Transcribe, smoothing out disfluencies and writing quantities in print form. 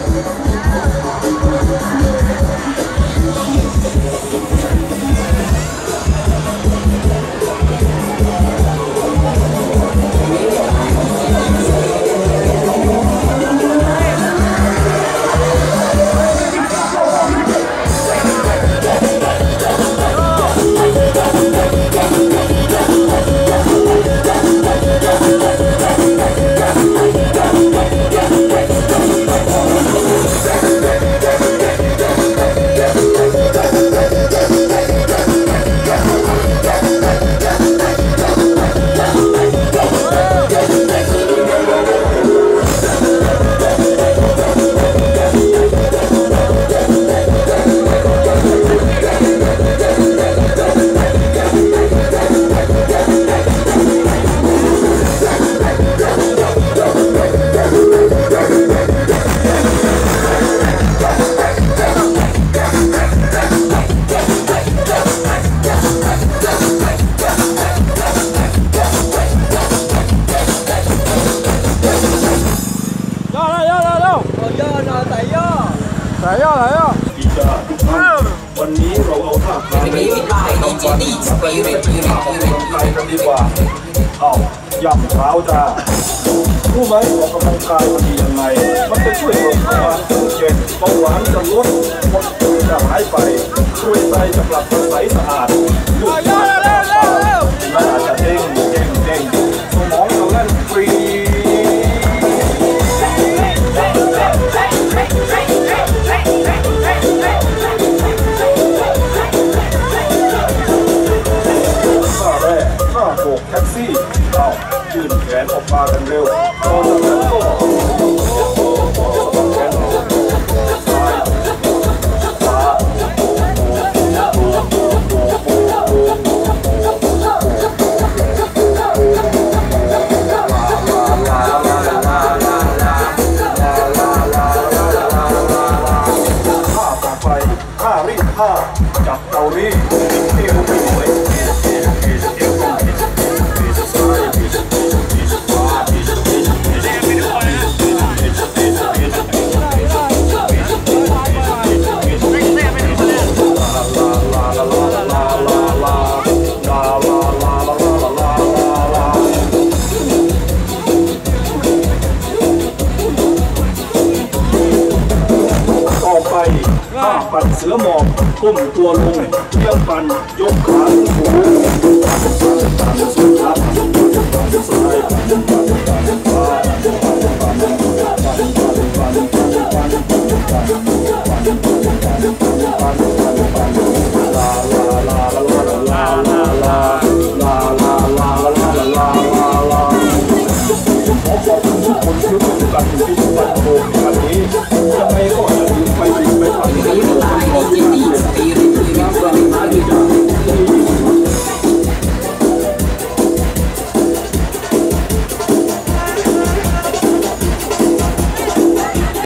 วันนี้เราเอาท่าทางในการทำฟันไปเป็นท่าออกกำลังกายกันดีกว่าเอาย่ำเท้าจ้ารู้ไหมออกกำลังกายมันดียังไงมันจะช่วยลดความเครียดเบาหวานจะลดหมดปวดจะหายไปช่วยใจจะกลับมาใสสะอาดยืดเส้นหน้าจะเด้งสมองเราแล่นฟรีโบกแท็กซี่เอายื่นแขนออกมากันเร็วตอนนั้นก็แขนซ้ายขวาท่าต่อไปท่ารีดผ้าจับเตารีดเอวไม่สวยท่าปั่นเสือหมอบก้มตัวลงเลี้ยงปั่นยกขาสูง